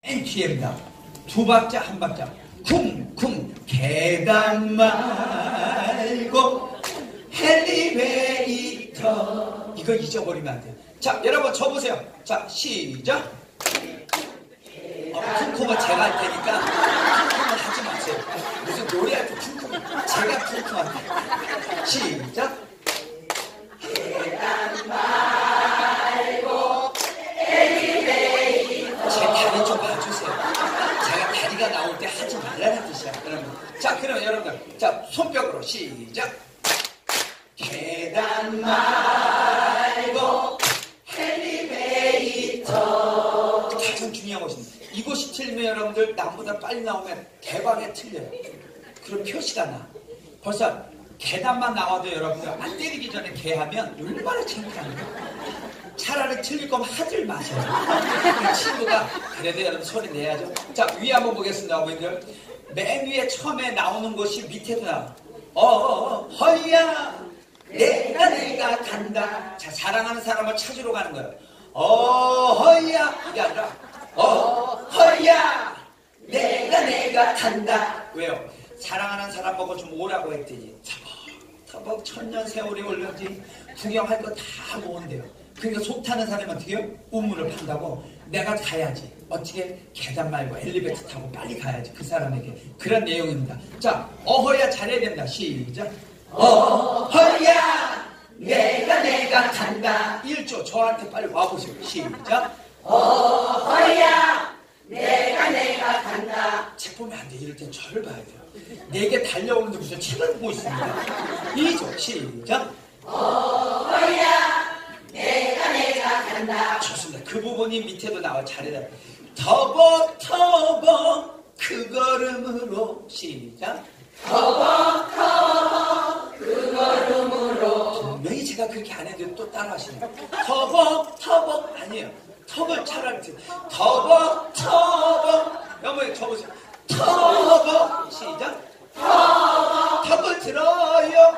맨 뒤에입니다. 두 박자 한 박자 쿵쿵 계단 말고 엘리베이터 이거 잊어버리면 안 돼요. 자 여러분 쳐보세요. 자 시작. 쿵쿵은 제가 할 테니까 쿵쿵은 하지 마세요. 무슨 노래할 때 쿵쿵 제가 쿵쿵한테 시작. 계단 말고 엘리베이터 제 다리 좀 봐주세요. 제가 다리가 나올 때 하지 말라는 뜻이야. 여러분. 자 그럼 여러분들 자 손뼉으로 시작. 계단 말고 엘리베이터 가장 중요한 것입니다. 이곳이 틀리면 여러분들 남보다 빨리 나오면 대박에 틀려요. 그럼 표시가 나. 벌써 계단만 나와도 여러분들 안 때리기 전에 개하면 얼마나 창피합니까? 차라리 틀릴 거면 하질 마세요. 친구가 그래도 여러분 소리 내야죠. 자 위에 한번 보겠습니다. 어머니들 맨 위에 처음에 나오는 곳이 밑에도 나와. 허야 내가 간다. 자 사랑하는 사람을 찾으러 가는 거예요. 허야 이게 아니라 허야 내가 간다. 왜요? 사랑하는 사람 보고 좀 오라고 했더니 터벅 천년 세월이 올렸지 구경할 거 다 모은대요. 그러니까 속 타는 사람은 어떻게 해요? 우물을 판다고 내가 가야지. 어떻게 계단 말고 엘리베이터 타고 빨리 가야지 그 사람에게. 그런 내용입니다. 자 어허야 잘해야 된다. 시작. 어허야 내가 간다. 1조 저한테 빨리 와보세요. 시작. 어허야 내가 간다. 책 보면 안 돼. 이럴 땐 저를 봐야 돼요. 내게 달려오는데 무슨 책을 보고 있습니다. 2조 시작. 어허야 내가 간다. 좋습니다. 그 부분이 밑에도 나와. 잘해라. 터벅터벅 그 걸음으로 시작. 터벅터벅 그 걸음으로. 분명히 제가 그렇게 안 해도 또 따라하시네요. 터벅터벅 아니에요. 턱을 차라리 터벅터벅. 여러분 쳐보세요. 터벅 시작. 턱을 들어요.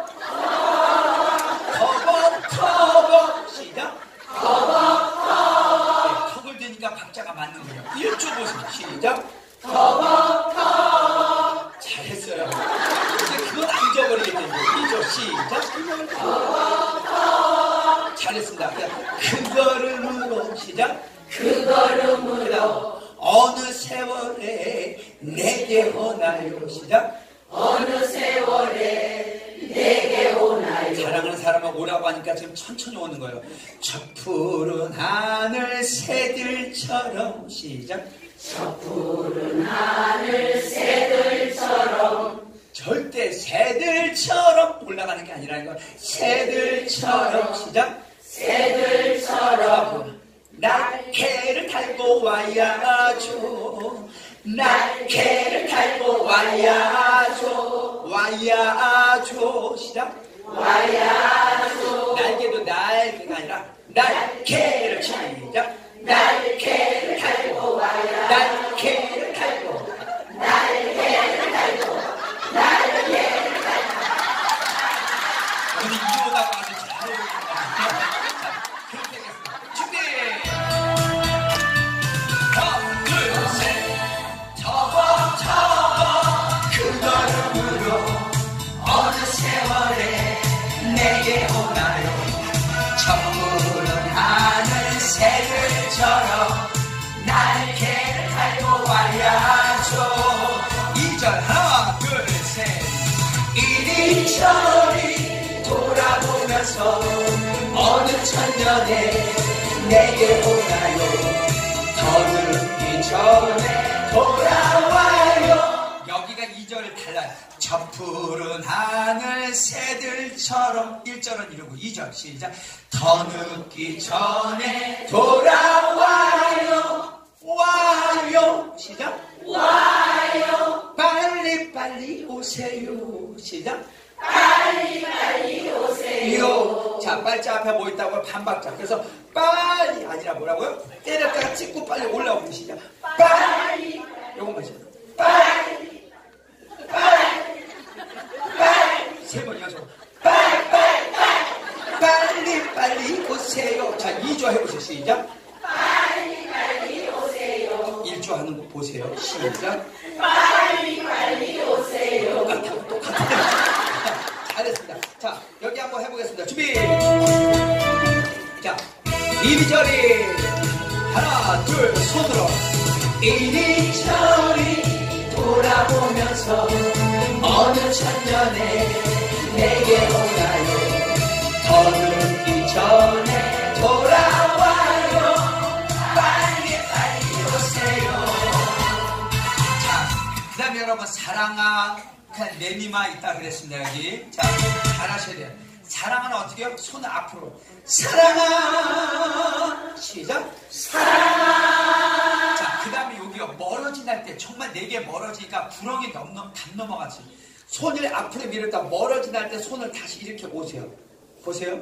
터벅터벅 시작. 네, 턱을 대니까 박자가 맞는 거예요. 1조 보세요. 시작. 터벅터벅 잘했어요. 근데 그건 안 잊어버리겠는데 2조 시작. 터벅터벅 잘했습니다. 그 걸음으로 시작. 그 걸음으로 어느 세월에 내게 오나요. 시작. 어느 세월에 내게 오나요. 사랑하는 사람은 오라고 하니까 지금 천천히 오는 거예요. 저 푸른 하늘 새들처럼 시작. 저 푸른 하늘 새들처럼. 절대 새들처럼 올라가는 게 아니라는 거야. 새들처럼 시작. 새들처럼 날개를 달고 와야죠. 날개를 달고 와야죠. 시작. 와야죠. 날개도 날개가 아니라 날개를 시작. 날개를 달고 와야. 날개를 달고. 날개를 달고. 날개를 달고. 우리 이호다가 아주 잘 어울린다. 그렇게 하겠습니다. 준비. 하나, 둘, 셋. 터벅터벅 그 걸음으로 어느 세월에 내게 오나요. 저 푸른 하늘 새들처럼 날개를 달고 와야죠. 2절 하나, 둘, 셋. 이리저리 돌아보면서 어느 천년에 내게 오나요. 더 늦기 전에 돌아와요. 여기가 2절을 달라요. 저 푸른 하늘 새들처럼. 1절은 이러고 2절 시작. 더 늦기 전에 돌아와요. 와요 시작. 와요. 빨리 오세요. 시작. 빨리 오세요. 자 빨자 앞에 뭐 있다고 반박자. 그래서 빨리 아니라 뭐라고요? 때렸다가 찍고 빨리 올라오고 시작. 빨리. 요것만 시작. 빨리. 세 번 연속. 빨리 오세요. 자 2조 해보세요. 시작. 빨리 오세요. 1조 하는 오는 거 보세요. 시작. 빨리 오세요. 똑같아요. 잘했습니다. 자, 여기 한번 해보겠습니다. 준비. 자, 이리저리 하나 둘 손으로 이리저리 돌아보면서 어느 천년에 내게 오나요. 더 늦기 전에 돌아와요. 빨리 오세요. 자, 그 다음에 여러분 사랑아 그냥 내니마 있다 그랬습니다. 여기 자 잘하셔야 돼요. 사랑은 어떻게 해요? 손 앞으로 사랑아 시작 사랑아. 자, 그 다음에 여기요 멀어진 할 때 정말 내게 멀어지니까 구렁이 담 넘어가지. 손을 앞으로 밀었다 멀어진 할 때 손을 다시 이렇게 오세요. 보세요.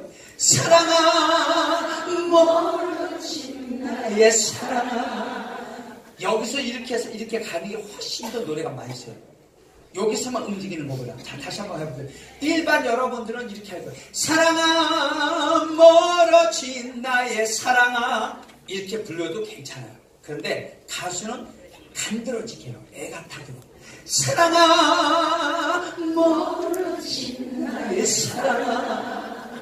사랑아 멀어진 나의 사랑아. 여기서 이렇게 해서 이렇게 가는 게 훨씬 더 노래가 맛있어요. 여기서만 움직이는 거보다. 자, 다시 한번 해볼게요. 일반 여러분들은 이렇게 할 거예요. 사랑아 멀어진 나의 사랑아 이렇게 불러도 괜찮아요. 그런데 가수는 간드러지게 해요. 애가 타들어. 사랑아 멀어진 나의 사랑아.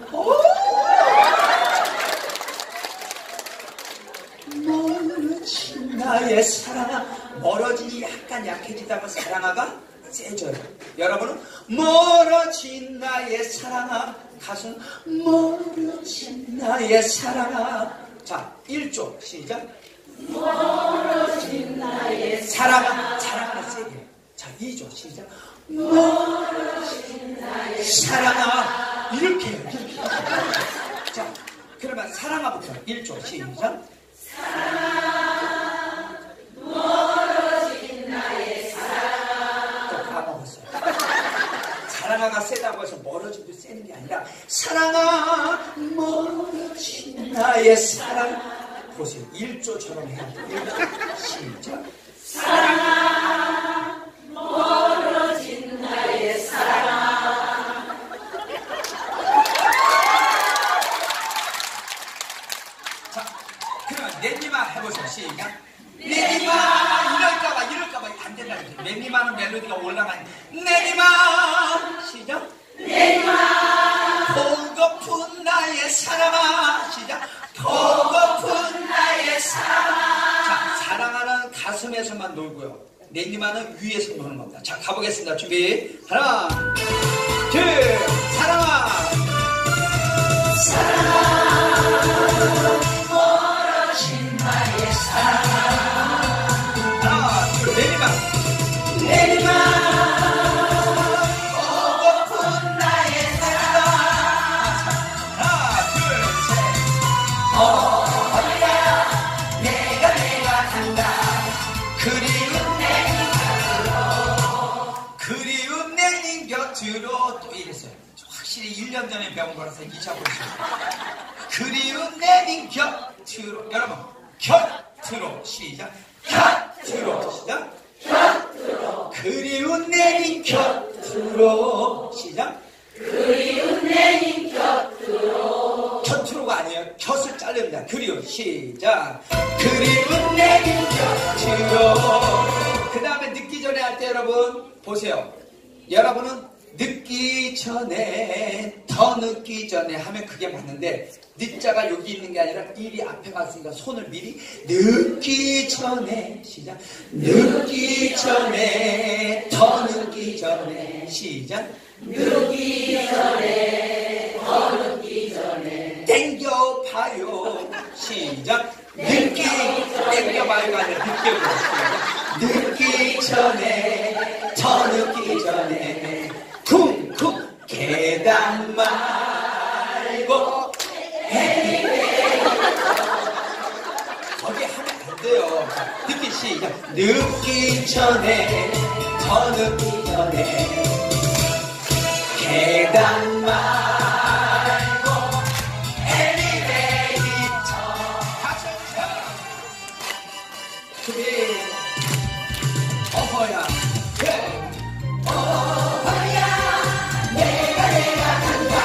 멀어진 나의 사랑아. 멀어지니 약간 약해지다가 사랑아가 세져요. 여러분은 멀어진 나의 사랑아. 가수는 멀어진 나의 사랑아. 자, 1조 시작. 멀어진 나의 사랑아. 사랑아는 세게. 자, 2조 시작. 멀어진 나의 사랑아. 이렇게 해요. 이렇게. 자, 그러면 사랑아부터 1조 시작. 사랑아 멀어진 나의 사랑아. 또 까먹었어요. 사랑아가 세다고 해서 멀어지도 세는 게 아니라 사랑아 멀어진 나의 사랑. 보세요. 1조처럼 해야 돼요. 1조 시작. 사랑아 멀어진 나의 사랑아. 자, 그러면 내니마 해보세요. 시작. 내니마 이럴까봐 안 된다. 내니마는 멜로디가 올라가니 내니마 시작. 내니마 보고픈 나의 사랑아. 시작. 보고픈 나의 사랑아. 자, 사랑하는 가슴에서만 놀고요. 내니마는 위에서 노는 겁니다. 자, 가보겠습니다. 준비. 하나 둘. 사랑아 사랑아 멀어진 나의 사랑아. 하나 둘. 내니마 내니마 보고픈 나의 사랑아. 하나 둘 셋. 어디야 내가 간다. 그리운 내 곁으로 또 이랬어요. 확실히 1년 전에 배운 거라서 잊어버리셨어요. 그리운 내 곁으로. 여러분 곁으로 시작. 곁으로 시작. 곁으로. 그리운 내 곁으로 시작. 그리운 내 곁으로. 곁으로가 아니에요. 곁을 자릅니다. 그리운 시작. 그리운 내 곁으로. 그 다음에 늦기 전에 할 때 여러분 보세요. 여러분은 늦기 전에 더 늦기 전에 하면 그게 맞는데 늦자가 여기 있는 게 아니라 일이 앞에 갔으니까 손을 미리 늦기 전에 시작. 늦기 전에 더 늦기 전에 시작. 늦기 전에 더 늦기 전에 땡겨봐요. 시작. 땡겨봐요가 아니라 늦게 늦기 전에 더 늦기 전에 쿵쿵 계단 말고 거기 하면 안 돼요. 늦기 시작. 늦기 전에 더 늦기 전에 계단 말고 엘리베이터. 같이 해주세요. 준비. 어허야 어허야 내가 간다.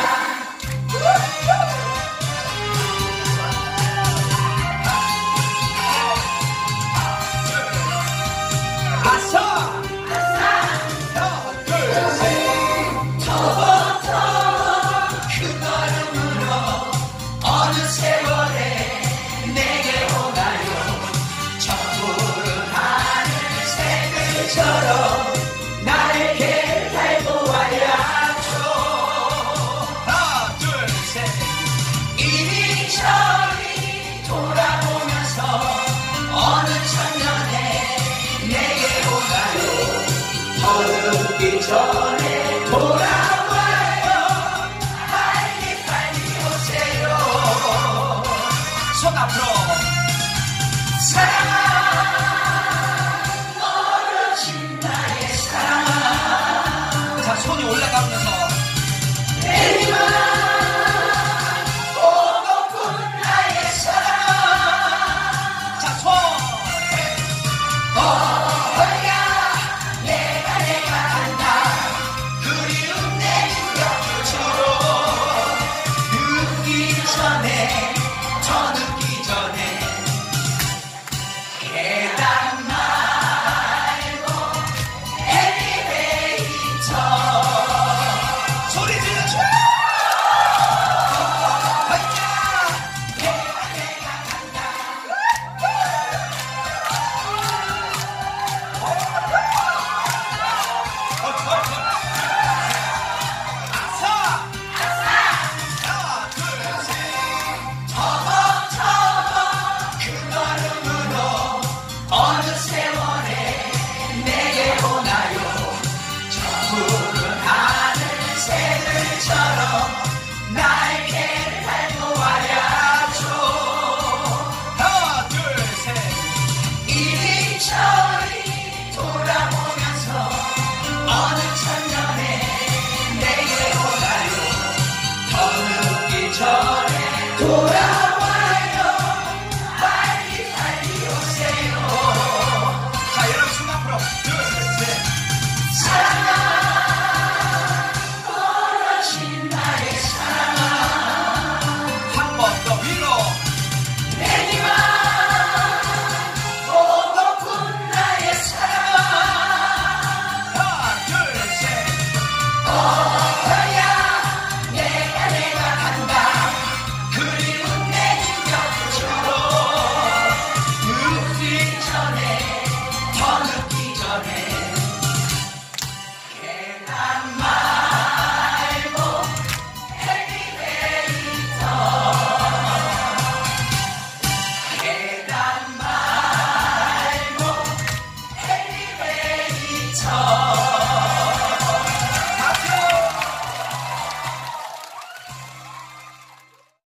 전에 돌아와요. 빨리 빨리 오세요. 손 앞으로. 사랑아, 멀어진 나의 사랑아. 자, 손이 올라가면서 내리마 고독한 나의 사랑아. 자, 손. 어야 내가 간다. 그리운 내 곁으로 늦기 전에 더 늦기 전에 계단 말고 엘리베이터 소리 질러줘. 내가 간다. 아싸 하나 둘 셋 터벅터벅 그 걸음으로 어느 세월에 내게 오나요. 저 푸른 하늘 새들처럼 날개를 달고 와야죠. 하나 둘 셋 이리저리 돌아보면서 어느 천년에 내게 오나요. 더 늦기 전에 돌아와요. 빨리 빨리 오세요. 자, 여러분 손 앞으로 둘 셋. 사랑아 멀어진 나의 사랑아. 한 번 더 위로. 내리마 고독한 나의 사랑아. 하나 둘 셋. 어야 내가 간다. 그리운 내 곁으로 늦기 전에 더 늦기 전에 계단 말고 엘리베이터 계단 말고 엘리베이터